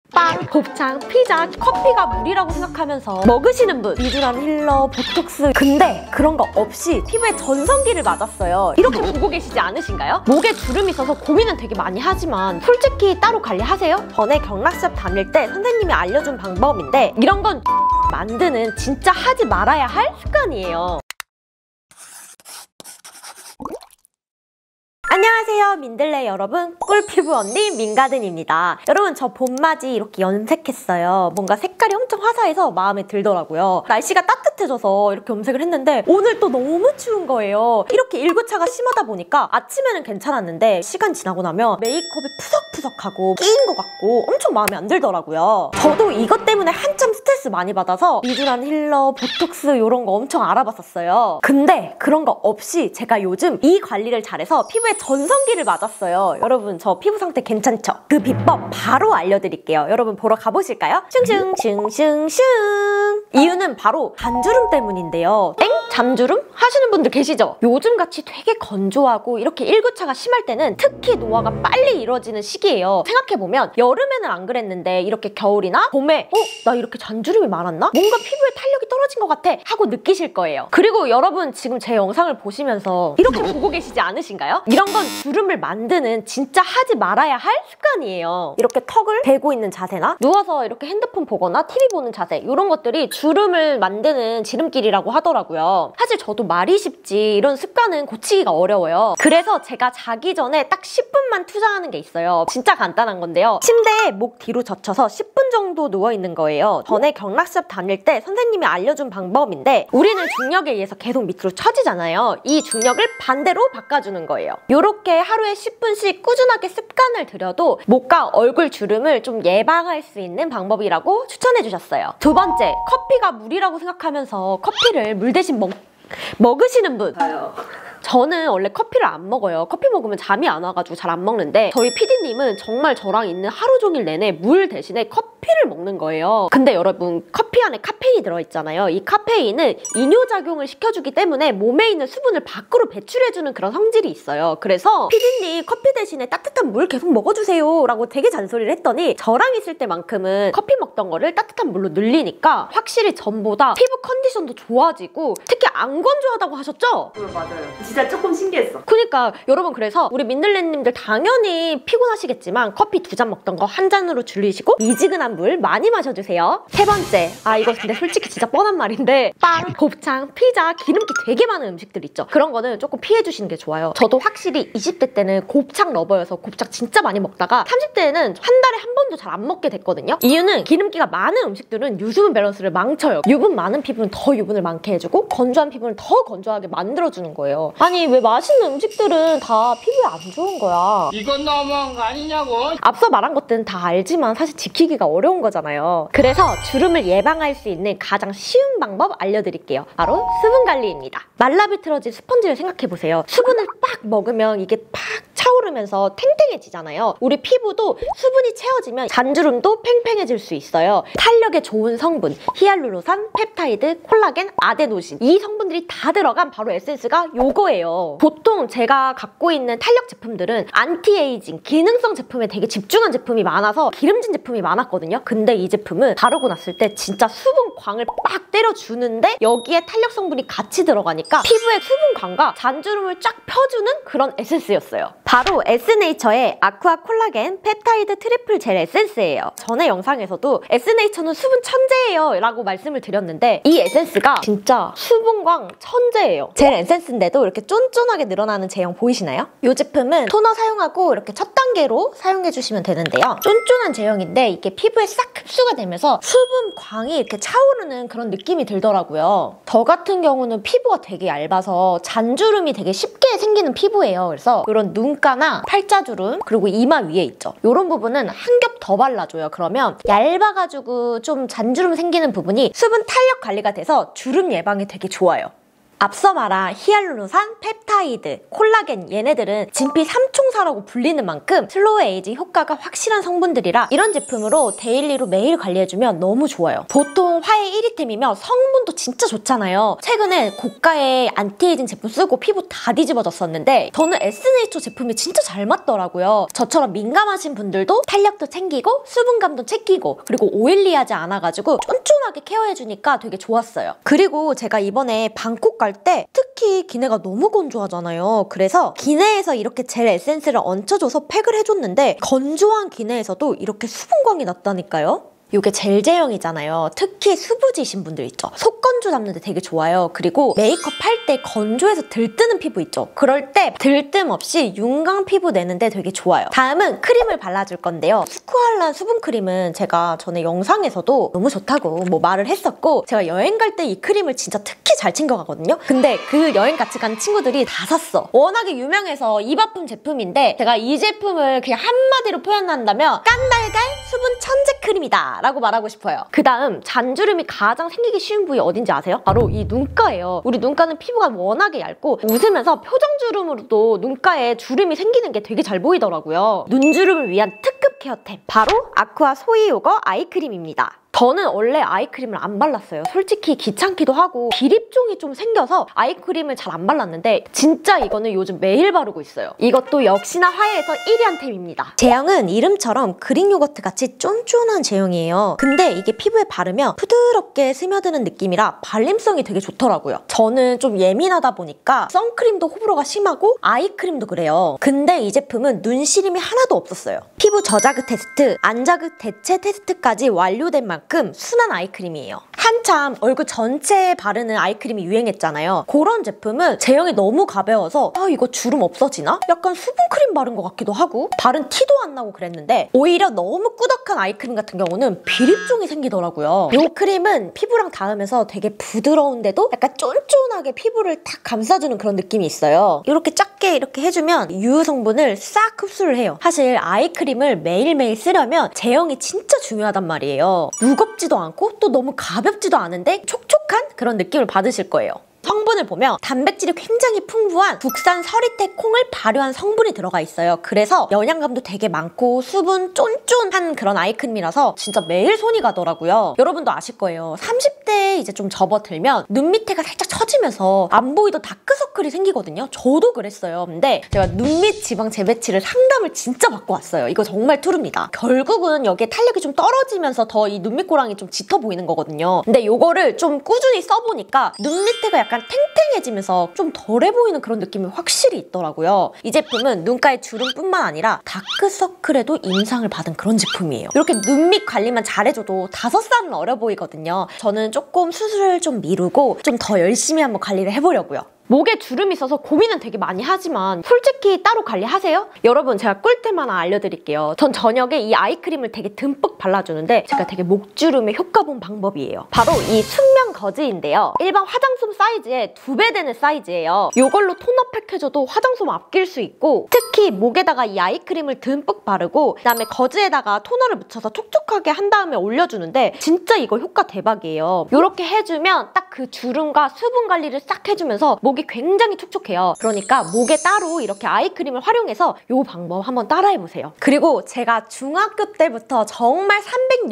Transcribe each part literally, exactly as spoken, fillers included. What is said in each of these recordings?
빵, 곱창, 피자, 커피가 물이라고 생각하면서 먹으시는 분, 미주란 힐러, 보톡스. 근데 그런 거 없이 피부에 전성기를 맞았어요. 이렇게 보고 계시지 않으신가요? 목에 주름이 있어서 고민은 되게 많이 하지만 솔직히 따로 관리하세요? 전에 경락샵 다닐 때 선생님이 알려준 방법인데 이런 건 만드는 진짜 하지 말아야 할 습관이에요. 안녕하세요 민들레 여러분, 꿀피부 언니 민가든입니다. 여러분 저 봄맞이 이렇게 염색했어요. 뭔가 색깔이 엄청 화사해서 마음에 들더라고요. 날씨가 따뜻해져서 이렇게 염색을 했는데 오늘 또 너무 추운 거예요. 이렇게 일교차가 심하다 보니까 아침에는 괜찮았는데 시간 지나고 나면 메이크업이 푸석푸석하고 끼인 것 같고 엄청 마음에 안 들더라고요. 저도 이것 때문에 한참 스트레스 많이 받아서 미주란 힐러, 보톡스 이런 거 엄청 알아봤었어요. 근데 그런 거 없이 제가 요즘 이 관리를 잘해서 피부에 전성기를 맞았어요. 여러분 저 피부 상태 괜찮죠? 그 비법 바로 알려드릴게요. 여러분 보러 가보실까요? 슝슝슝슝슝. 이유는 바로 잔주름 때문인데요. 땡? 잔주름? 하시는 분들 계시죠? 요즘같이 되게 건조하고 이렇게 일교차가 심할 때는 특히 노화가 빨리 이루어지는 시기예요. 생각해보면 여름에는 안 그랬는데 이렇게 겨울이나 봄에 어? 나 이렇게 잔주름이 많았나? 뭔가 피부에 탄력이 떨어진 것 같아 하고 느끼실 거예요. 그리고 여러분 지금 제 영상을 보시면서 이렇게 보고 계시지 않으신가요? 이런 건 주름을 만드는 진짜 하지 말아야 할 습관이에요. 이렇게 턱을 대고 있는 자세나 누워서 이렇게 핸드폰 보거나 티비 보는 자세, 이런 것들이 주름을 만드는 지름길이라고 하더라고요. 사실 저도 말이 쉽지 이런 습관은 고치기가 어려워요. 그래서 제가 자기 전에 딱 십 분만 투자하는 게 있어요. 진짜 간단한 건데요. 침대에 목 뒤로 젖혀서 십 분 정도 누워있는 거예요. 전에 경락샵 다닐 때 선생님이 알려준 방법인데 우리는 중력에 의해서 계속 밑으로 처지잖아요. 이 중력을 반대로 바꿔주는 거예요. 이렇게 하루에 십 분씩 꾸준하게 습관을 들여도 목과 얼굴 주름을 좀 예방할 수 있는 방법이라고 추천해 주셨어요. 두 번째, 커피가 물이라고 생각하면서 커피를 물 대신 먹, 먹으시는 분. 저요. 저는 원래 커피를 안 먹어요. 커피 먹으면 잠이 안 와가지고 잘 안 먹는데 저희 피디님은 정말 저랑 있는 하루 종일 내내 물 대신에 커피를 먹는 거예요. 근데 여러분 커피 안에 카페인이 들어있잖아요. 이 카페인은 이뇨작용을 시켜주기 때문에 몸에 있는 수분을 밖으로 배출해주는 그런 성질이 있어요. 그래서 피디님 커피 대신에 따뜻한 물 계속 먹어주세요 라고 되게 잔소리를 했더니 저랑 있을 때만큼은 커피 먹던 거를 따뜻한 물로 늘리니까 확실히 전보다 피부 컨디션도 좋아지고 특히 안 건조하다고 하셨죠? 네, 맞아요. 진짜 조금 신기했어. 그니까 여러분 그래서 우리 민들레님들 당연히 피곤하시겠지만 커피 두 잔 먹던 거 한 잔으로 줄이시고 미지근한 물 많이 마셔주세요. 세 번째, 아 이거 근데 솔직히 진짜 뻔한 말인데 빵, 곱창, 피자, 기름기 되게 많은 음식들 있죠. 그런 거는 조금 피해주시는 게 좋아요. 저도 확실히 이십 대 때는 곱창 러버여서 곱창 진짜 많이 먹다가 삼십 대에는 한 달에 한 번도 잘 안 먹게 됐거든요. 이유는 기름기가 많은 음식들은 유수분 밸런스를 망쳐요. 유분 많은 피부는 더 유분을 많게 해주고 건조한 피부는 더 건조하게 만들어주는 거예요. 아니 왜 맛있는 음식들은 다 피부에 안 좋은 거야. 이건 너무한 거 아니냐고. 앞서 말한 것들은 다 알지만 사실 지키기가 어려운 거잖아요. 그래서 주름을 예방할 수 있는 가장 쉬운 방법 알려드릴게요. 바로 수분 관리입니다. 말라 비틀어진 스펀지를 생각해보세요. 수분을 빡 먹으면 이게 팍 차오르면서 탱탱해지잖아요. 우리 피부도 수분이 채워지면 잔주름도 팽팽해질 수 있어요. 탄력에 좋은 성분, 히알루로산, 펩타이드, 콜라겐, 아데노신, 이 성분들이 다 들어간 바로 에센스가 요거예요. 보통 제가 갖고 있는 탄력 제품들은 안티에이징, 기능성 제품에 되게 집중한 제품이 많아서 기름진 제품이 많았거든요. 근데 이 제품은 바르고 났을 때 진짜 수분광을 빡 때려주는데 여기에 탄력 성분이 같이 들어가니까 피부의 수분광과 잔주름을 쫙 펴주는 그런 에센스였어요. 바로 에스네이처의 아쿠아 콜라겐 펩타이드 트리플 젤 에센스예요. 전에 영상에서도 에스네이처는 수분 천재예요 라고 말씀을 드렸는데 이 에센스가 진짜 수분광 천재예요. 젤 에센스인데도 이렇게 쫀쫀하게 늘어나는 제형 보이시나요? 이 제품은 토너 사용하고 이렇게 첫 단계로 사용해주시면 되는데요. 쫀쫀한 제형인데 이게 피부에 싹 흡수가 되면서 수분광이 이렇게 차오르는 그런 느낌이 들더라고요. 저 같은 경우는 피부가 되게 얇아서 잔주름이 되게 쉽게 생기는 피부예요. 그래서 이런 눈가나 팔자주름 그리고 이마 위에 있죠. 이런 부분은 한 겹 더 발라줘요. 그러면 얇아가지고 좀 잔주름 생기는 부분이 수분 탄력 관리가 돼서 주름 예방에 되게 좋아요. 앞서 말한 히알루론산, 펩타이드, 콜라겐 얘네들은 진피 삼총사라고 불리는 만큼 슬로우 에이지 효과가 확실한 성분들이라 이런 제품으로 데일리로 매일 관리해주면 너무 좋아요. 보통 화해 일 위템이면 성분도 진짜 좋잖아요. 최근에 고가의 안티에이징 제품 쓰고 피부 다 뒤집어졌었는데 저는 에스네이처 제품이 진짜 잘 맞더라고요. 저처럼 민감하신 분들도 탄력도 챙기고 수분감도 챙기고 그리고 오일리하지 않아가지고 쫀쫀하게 케어해주니까 되게 좋았어요. 그리고 제가 이번에 방콕 갈 때 특히 기내가 너무 건조하잖아요. 그래서 기내에서 이렇게 젤 에센스를 얹혀줘서 팩을 해줬는데 건조한 기내에서도 이렇게 수분광이 났다니까요. 이게 젤 제형이잖아요. 특히 수부지신 분들 있죠. 속건조 잡는데 되게 좋아요. 그리고 메이크업 할 때 건조해서 들뜨는 피부 있죠. 그럴 때 들뜸 없이 윤광 피부 내는데 되게 좋아요. 다음은 크림을 발라줄 건데요. 스쿠알란 수분 크림은 제가 전에 영상에서도 너무 좋다고 뭐 말을 했었고 제가 여행 갈 때 이 크림을 진짜 특히 잘 챙겨가거든요. 근데 그 여행 같이 간 친구들이 다 샀어. 워낙에 유명해서 입아품 제품인데 제가 이 제품을 그냥 한마디로 표현한다면 깐달걀 수분 천재 크림이다 라고 말하고 싶어요. 그 다음 잔주름이 가장 생기기 쉬운 부위 어딘지 아세요? 바로 이 눈가예요. 우리 눈가는 피부가 워낙에 얇고 웃으면서 표정주름으로도 눈가에 주름이 생기는 게 되게 잘 보이더라고요. 눈주름을 위한 특급 케어템 바로 아쿠아 소이오거 아이크림입니다. 저는 원래 아이크림을 안 발랐어요. 솔직히 귀찮기도 하고 비립종이 좀 생겨서 아이크림을 잘 안 발랐는데 진짜 이거는 요즘 매일 바르고 있어요. 이것도 역시나 화해에서 일 위 한 템입니다. 제형은 이름처럼 그릭 요거트 같이 쫀쫀한 제형이에요. 근데 이게 피부에 바르면 부드럽게 스며드는 느낌이라 발림성이 되게 좋더라고요. 저는 좀 예민하다 보니까 선크림도 호불호가 심하고 아이크림도 그래요. 근데 이 제품은 눈 시림이 하나도 없었어요. 피부 저자극 테스트, 안자극 대체 테스트까지 완료된 만큼 순한 아이크림이에요. 한참 얼굴 전체에 바르는 아이크림이 유행했잖아요. 그런 제품은 제형이 너무 가벼워서 아 이거 주름 없어지나? 약간 수분크림 바른 것 같기도 하고 바른 티도 안 나고 그랬는데 오히려 너무 꾸덕한 아이크림 같은 경우는 비립종이 생기더라고요. 이 크림은 피부랑 닿으면서 되게 부드러운데도 약간 쫀쫀하게 피부를 탁 감싸주는 그런 느낌이 있어요. 이렇게 작게 이렇게 해주면 유효 성분을 싹 흡수를 해요. 사실 아이크림을 매일매일 쓰려면 제형이 진짜 중요하단 말이에요. 무겁지도 않고 또 너무 가볍지도 않은데 촉촉한 그런 느낌을 받으실 거예요. 성분을 보면 단백질이 굉장히 풍부한 국산 서리태 콩을 발효한 성분이 들어가 있어요. 그래서 영양감도 되게 많고 수분 쫀쫀한 그런 아이크림이라서 진짜 매일 손이 가더라고요. 여러분도 아실 거예요. 삼십 대에 이제 좀 접어들면 눈 밑에가 살짝 처지면서 안 보이던 다크서클이 생기거든요. 저도 그랬어요. 근데 제가 눈 밑 지방 재배치를 상담을 진짜 받고 왔어요. 이거 정말 투릅니다. 결국은 여기에 탄력이 좀 떨어지면서 더 이 눈 밑고랑이 좀 짙어 보이는 거거든요. 근데 이거를 좀 꾸준히 써보니까 눈 밑에가 약간 약간 탱탱해지면서 좀 덜해 보이는 그런 느낌이 확실히 있더라고요. 이 제품은 눈가의 주름뿐만 아니라 다크서클에도 인상을 받은 그런 제품이에요. 이렇게 눈 밑 관리만 잘해줘도 다섯 살은 어려 보이거든요. 저는 조금 수술을 좀 미루고 좀 더 열심히 한번 관리를 해보려고요. 목에 주름이 있어서 고민은 되게 많이 하지만 솔직히 따로 관리하세요? 여러분 제가 꿀템 하나 알려드릴게요. 전 저녁에 이 아이크림을 되게 듬뿍 발라주는데 제가 되게 목주름에 효과 본 방법이에요. 바로 이 순면 거즈인데요. 일반 화장솜 사이즈의 두 배 되는 사이즈예요. 이걸로 토너팩 해줘도 화장솜 아낄 수 있고 특히 목에다가 이 아이크림을 듬뿍 바르고 그다음에 거즈에다가 토너를 묻혀서 촉촉하게 한 다음에 올려주는데 진짜 이거 효과 대박이에요. 이렇게 해주면 딱 그 주름과 수분 관리를 싹 해주면서 목이 굉장히 촉촉해요. 그러니까 목에 따로 이렇게 아이크림을 활용해서 이 방법 한번 따라해보세요. 그리고 제가 중학교 때부터 정말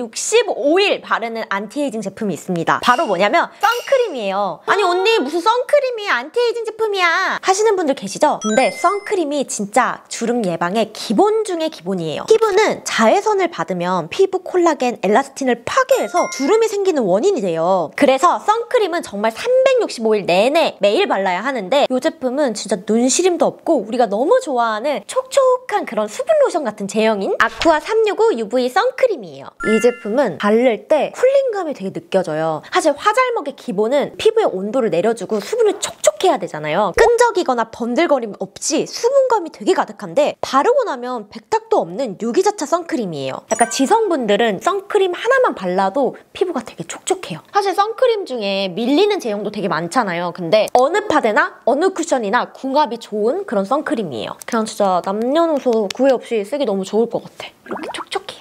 삼백육십오 일 바르는 안티에이징 제품이 있습니다. 바로 뭐냐면 선크림이에요. 아니 언니 무슨 선크림이 안티에이징 제품이야 하시는 분들 계시죠? 근데 선크림이 진짜 주름 예방의 기본 중에 기본이에요. 피부는 자외선을 받으면 피부 콜라겐, 엘라스틴을 파괴해서 주름이 생기는 원인이 돼요. 그래서 선크림은 정말 삼백육십오 일 내내 매일 발라야 하는데 이 제품은 진짜 눈시림도 없고 우리가 너무 좋아하는 촉촉한 그런 수분 로션 같은 제형인 아쿠아 삼백육십오 유브이 선크림이에요. 이 제품은 바를 때 쿨링감이 되게 느껴져요. 사실 화잘먹의 기본은 피부의 온도를 내려주고 수분을 촉촉해야 되잖아요. 끈적이거나 번들거림 없이 수분감이 되게 가득한데 바르고 나면 백탁도 없는 유기자차 선크림이에요. 약간 지성분들은 선크림 하나만 발라도 피부가 되게 촉촉해요. 사실 선크림 중에 밀리는 제형도 되게 많잖아요. 근데 어느 파데나 어느 쿠션이나 궁합이 좋은 그런 선크림이에요. 그냥 진짜 남녀노소 구애 없이 쓰기 너무 좋을 것 같아. 이렇게 촉촉해요.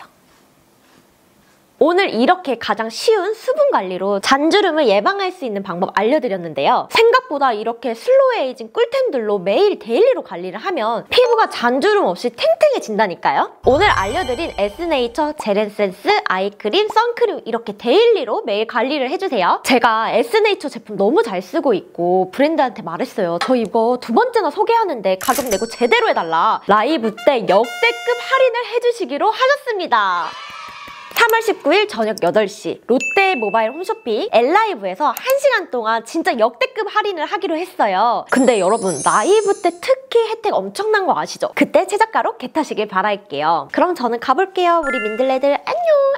오늘 이렇게 가장 쉬운 수분 관리로 잔주름을 예방할 수 있는 방법 알려드렸는데요. 생각 생각보다 이렇게 슬로우 에이징 꿀템들로 매일 데일리로 관리를 하면 피부가 잔주름 없이 탱탱해진다니까요. 오늘 알려드린 에스네이처 제렌센스 아이크림, 선크림 이렇게 데일리로 매일 관리를 해주세요. 제가 에스네이처 제품 너무 잘 쓰고 있고 브랜드한테 말했어요. 저 이거 두 번째나 소개하는데 가격 내고 제대로 해달라. 라이브 때 역대급 할인을 해주시기로 하셨습니다. 삼월 십구일 저녁 여덟 시 롯데 모바일 홈쇼핑 엘라이브에서 한 시간 동안 진짜 역대급 할인을 하기로 했어요. 근데 여러분 라이브 때 특히 혜택 엄청난 거 아시죠? 그때 최저가로 겟하시길 바랄게요. 그럼 저는 가볼게요. 우리 민들레들 안녕!